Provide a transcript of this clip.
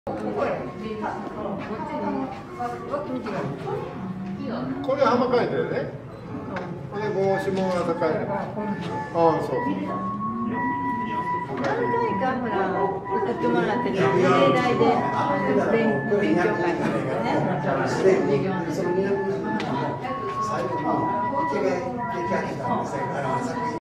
これ浜海だよね。これ帽子も朝帰る。ああ、そう。 何回かほら送ってもらってる例題で勉強会とかね、授業の。 最後に出来上げたんですよ。